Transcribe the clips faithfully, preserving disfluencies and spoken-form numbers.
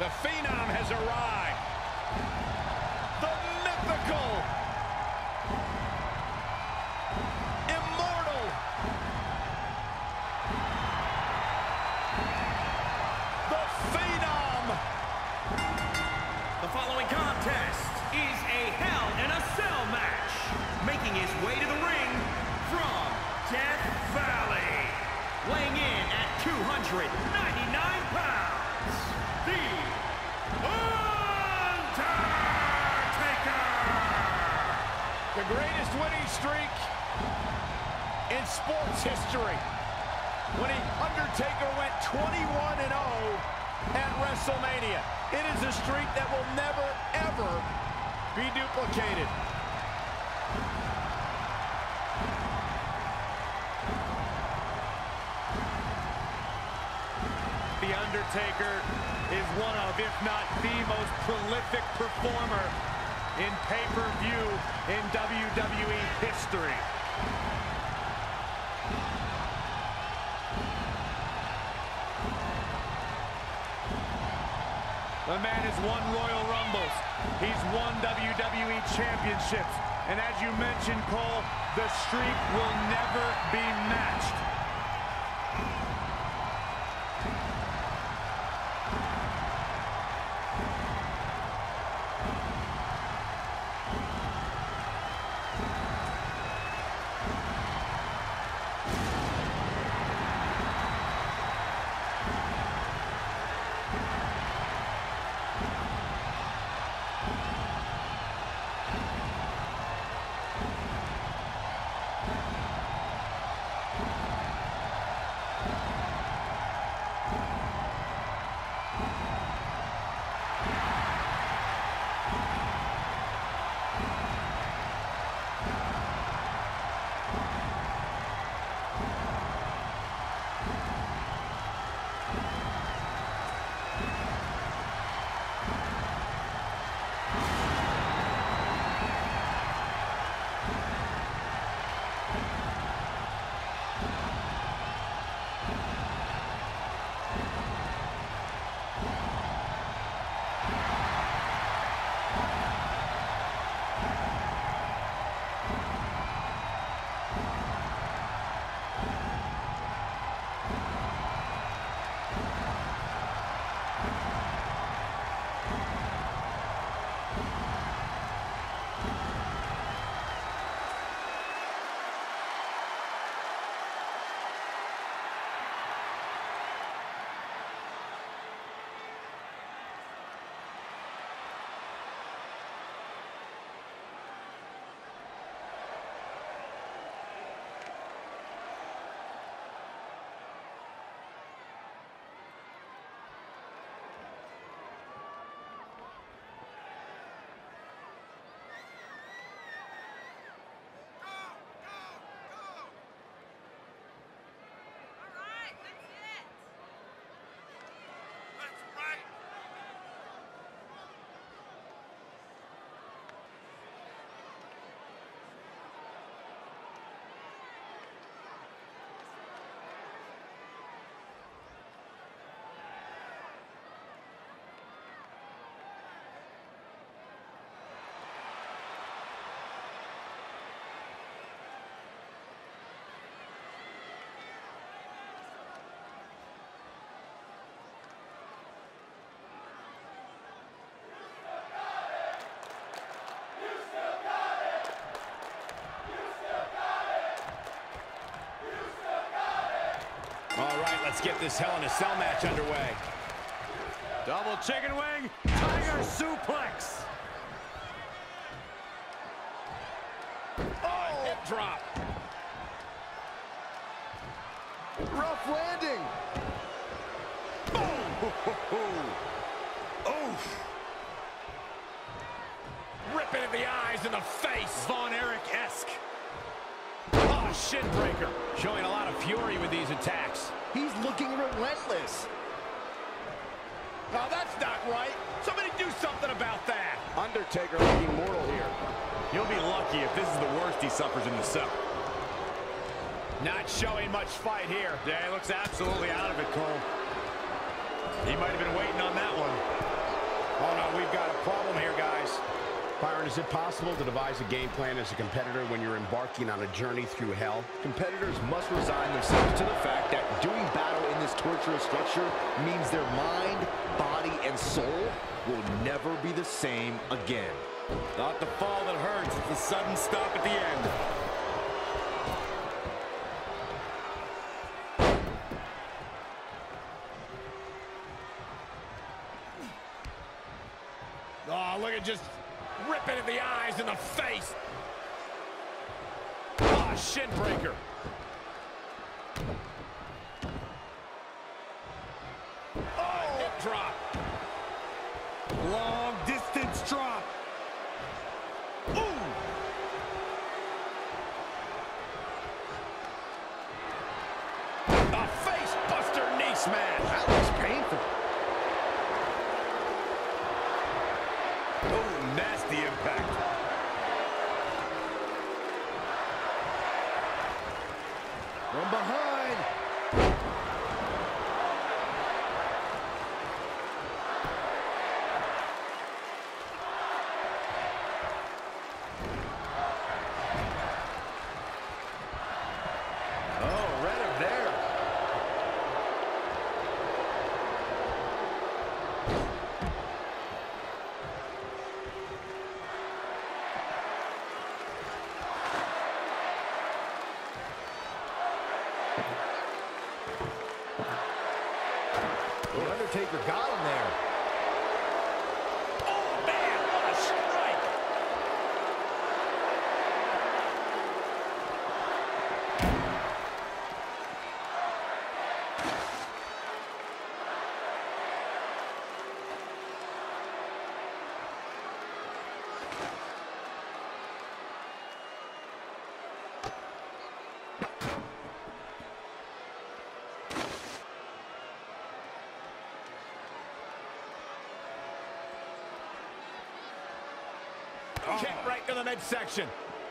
The Phenom has arrived. The mythical, immortal, the Phenom. The following contest is a Hell in a Cell match. Making his way to the ring from Death Valley. Weighing in at two hundred ninety-nine pounds, The Undertaker! The greatest winning streak in sports history. When the Undertaker went twenty-one and oh at WrestleMania. It is a streak that will never, ever be duplicated. The Undertaker is one of, if not the most prolific performer in pay-per-view in W W E history. The man has won Royal Rumbles. He's won W W E championships. And as you mentioned, Cole, the streak will never be matched. All right, let's get this Hell in a Cell match underway. Double chicken wing, tiger suplex. Oh, hip drop. Rough landing. Oh. Oof. Ripping in the eyes and the face. Von Erich-esque. Oh, shin breaker. Showing a lot of fury with these attacks. He's looking relentless. No, that's not right. Somebody do something about that. Undertaker looking mortal here. You'll be lucky if this is the worst he suffers in the cell. Not showing much fight here. Yeah, he looks absolutely out of it, Cole. He might have been waiting on that one. Oh, no, we've got a problem here, guys. Byron, is it possible to devise a game plan as a competitor when you're embarking on a journey through hell? Competitors must resign themselves to the fact that doing battle in this torturous structure means their mind, body, and soul will never be the same again. Not the fall that hurts, it's the sudden stop at the end. Oh, look at just ripping at the eyes and the face. Oh, shin breaker. Oh, hip drop. Long distance drop. Ooh. A face buster knee smash. That looks painful. Oh, nasty impact. From behind. Oh, read him there. The Undertaker got him there. Oh, man, what a strike. Kick right to the midsection.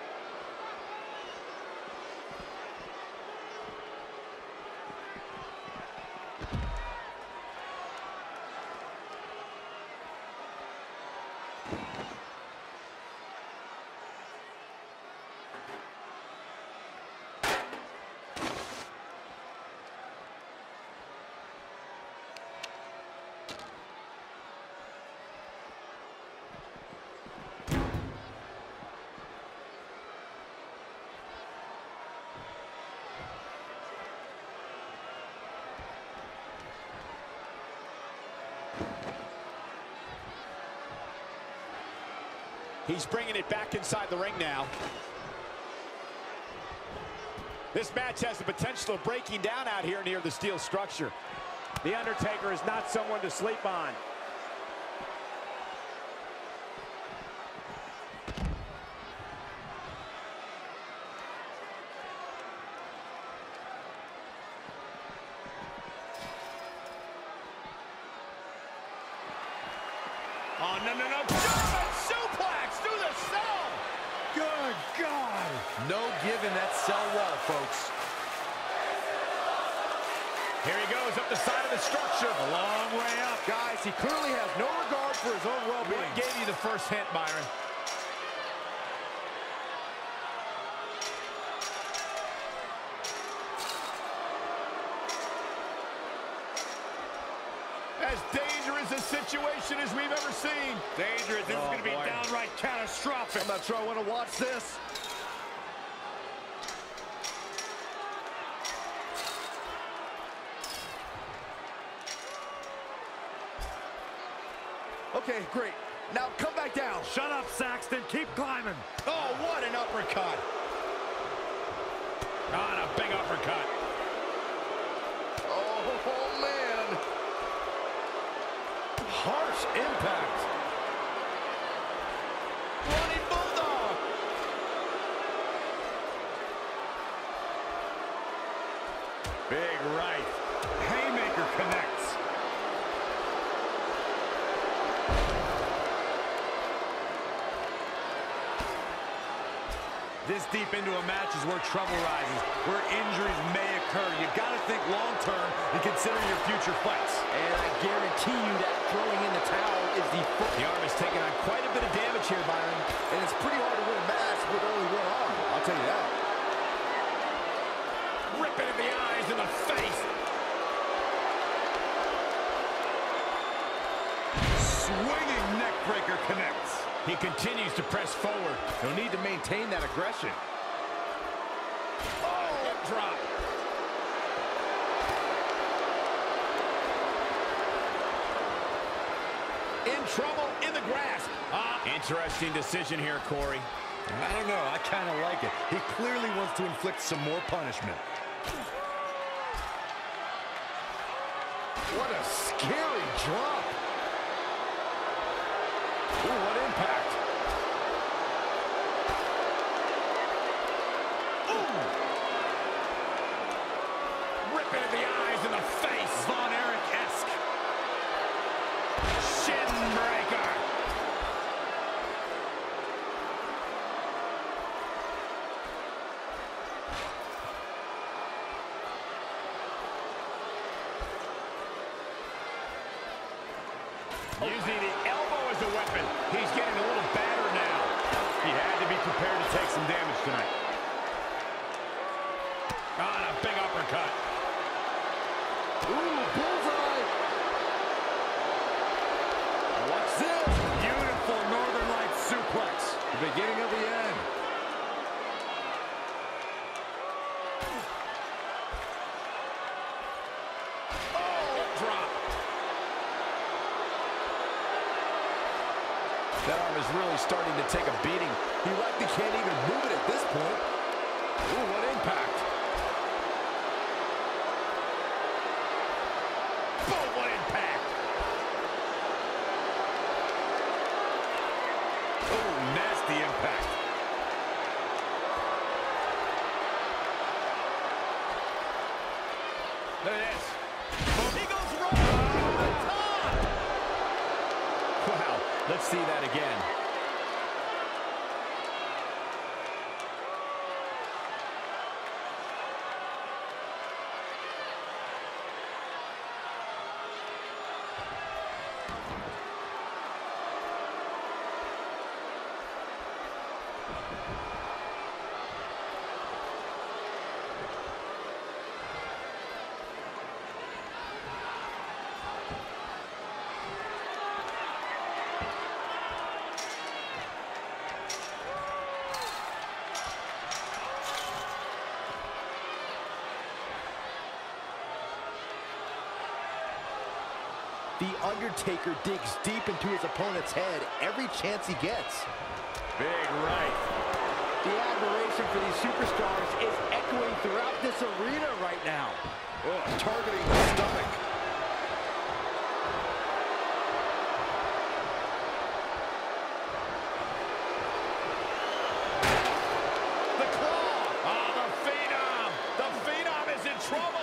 He's bringing it back inside the ring now. This match has the potential of breaking down out here near the steel structure. The Undertaker is not someone to sleep on. Oh, no, no, no. German suplex through the cell. Good God. No giving that cell wall, folks. Here he goes up the side of the structure. A long way up. Guys, he clearly has no regard for his own well-being. What gave you the first hint, Byron? As dangerous a situation as we've ever seen. Dangerous. This Oh, is going to be boy. downright catastrophic. I'm not sure I want to watch this. Okay, great. Now come back down. Shut up, Saxton. Keep climbing. Oh, what an uppercut. Oh, and a big uppercut. Oh, oh man. Harsh impact. Running Bulldog. Big right. Haymaker connects. This deep into a match is where trouble rises, where injuries may occur. You gotta think long-term and consider your future fights. And I guarantee you that throwing in the towel is the first. The arm is taking on quite a bit of damage here, Byron. And it's pretty hard to win a match with only one arm, I'll tell you that. Ripping in the eyes and the face. Swinging neck breaker connects. He continues to press forward. He'll need to maintain that aggression. Oh, hip drop. In trouble, in the grasp. Ah, interesting decision here, Corey. I don't know, I kind of like it. He clearly wants to inflict some more punishment. What a scary drop. Ooh, what impact. Ooh. Ripping in the eyes and the face. Von Erich-esque. Shin breaker. Using the elbow as a weapon. He's getting a little battered now. He had to be prepared to take some damage tonight. On a big uppercut. Ooh, bullseye. Watch this. Beautiful Northern Lights suplex. The beginning of the end. Oh, drop. That arm is really starting to take a beating. He likely can't even move it at this point. Ooh, what impact. Boom, what impact. Oh, nasty impact. Look at this. Boom. He goes right over the top. Wow, let's see that again. The Undertaker digs deep into his opponent's head every chance he gets. Big right. The admiration for these superstars is echoing throughout this arena right now. Oh, targeting the stomach. The claw. Oh, the Phenom. The Phenom is in trouble.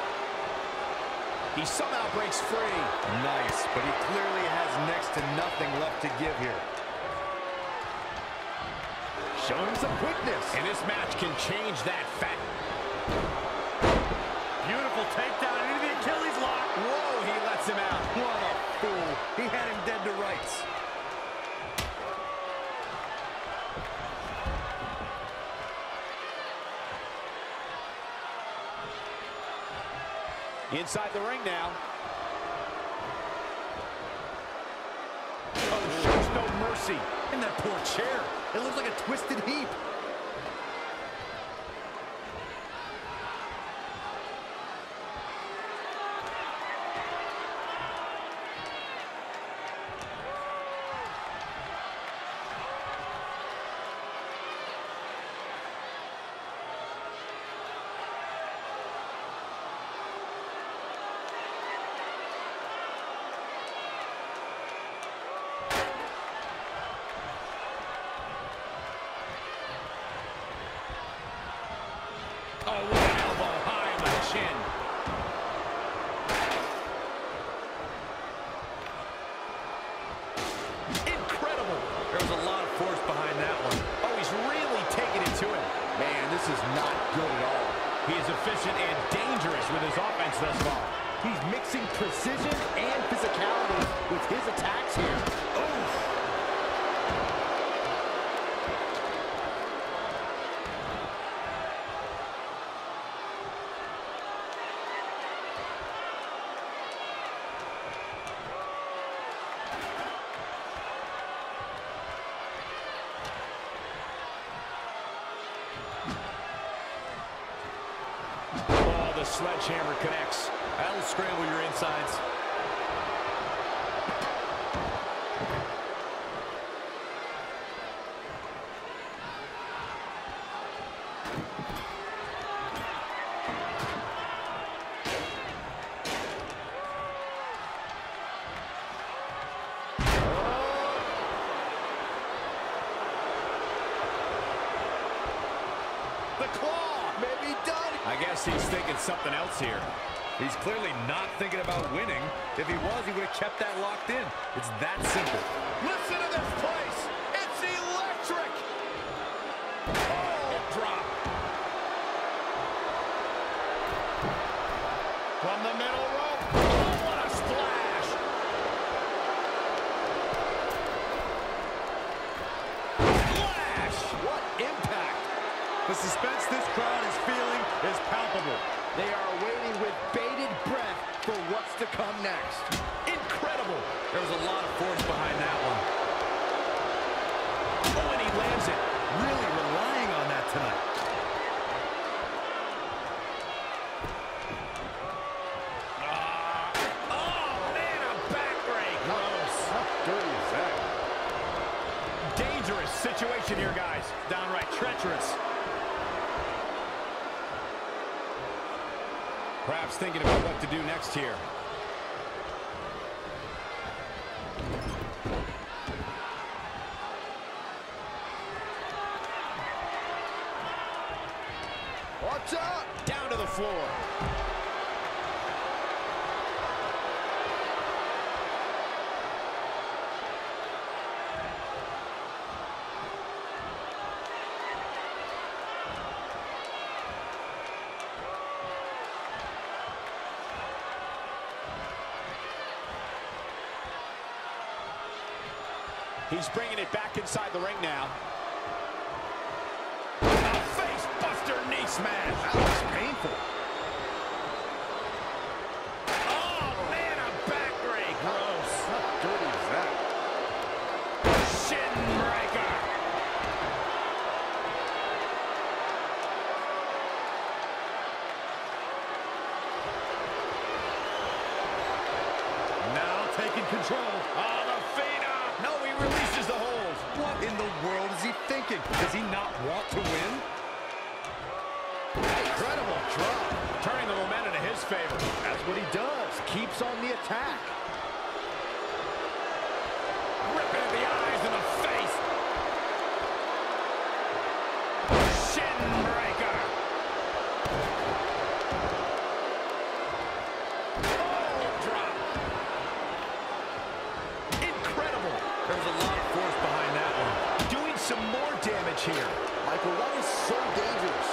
He somehow breaks free. Nice, but he clearly has next to nothing left to give here. Showing some quickness. And this match can change that fact. Beautiful takedown into the Achilles lock. Whoa, he lets him out. What a fool. He had him dead to rights. Inside the ring now. Oh, shows no mercy. And that poor chair. It looks like a twisted heap. good at all. He is efficient and dangerous with his offense thus far. He's mixing precision and physicality with his attacks here. Oh! The sledgehammer connects. That'll scramble your insides. The claw may be done. I guess he's thinking something else here. He's clearly not thinking about winning. If he was, he would have kept that locked in. It's that simple. Listen to this place. It's electric. Oh, drop. From the middle rope. Oh, what a splash. Flash. What impact! The suspense this crowd is feeling is palpable. They are waiting with bated breath for what's to come next. Incredible. There was a lot of force behind that one. Oh, and he lands it. Really relying on that tonight. Uh, oh, man, a backbreak. Gross. How dirty is that? Dangerous situation here, guys. Downright treacherous. Perhaps thinking about what to do next here. Watch out. Down to the floor. He's bringing it back inside the ring now. A face buster knee smash. That was painful. Oh, man, a backbreak. Gross. How dirty is that? Shin breaker. Now taking control. Oh, the feet up. No, he releases the hold. What in the world is he thinking? Does he not want to win? Incredible drop. Turning the momentum to his favor. That's what he does. Keeps on the attack. Ripping in the eyes and the face. Shin breaker. Oh, drop. Incredible. There's a lot of force behind that one. Doing some more damage here. Michael, that is so dangerous.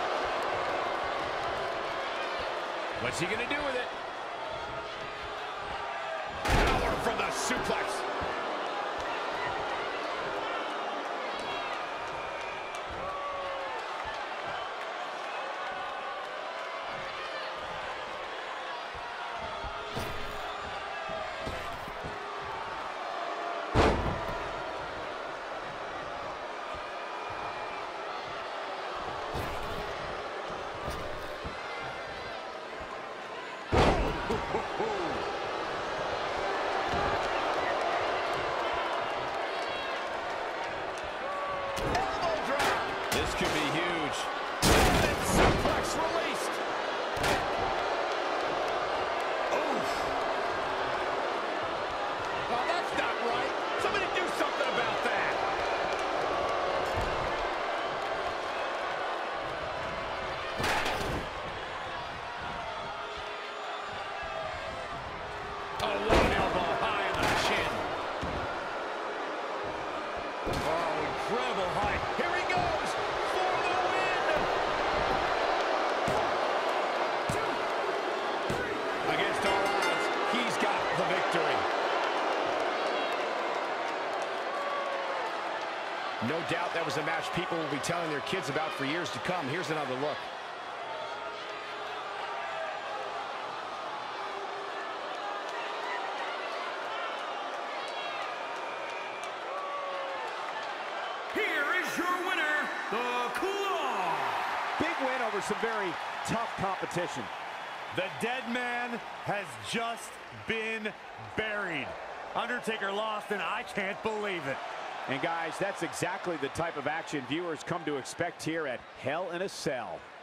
What's he gonna do with it? Power from the suplex. Elbow drop. This could be huge. And suplex released. Oof. Oh, that's not right. Somebody do something about that. A low elbow high on the chin. Oh, incredible height. Here he goes for the win. No doubt that was a match people will be telling their kids about for years to come. Here's another look. Here is your winner, the Claw. Big win over some very tough competition. The dead man has just been buried. Undertaker lost, and I can't believe it. And guys, that's exactly the type of action viewers come to expect here at Hell in a Cell.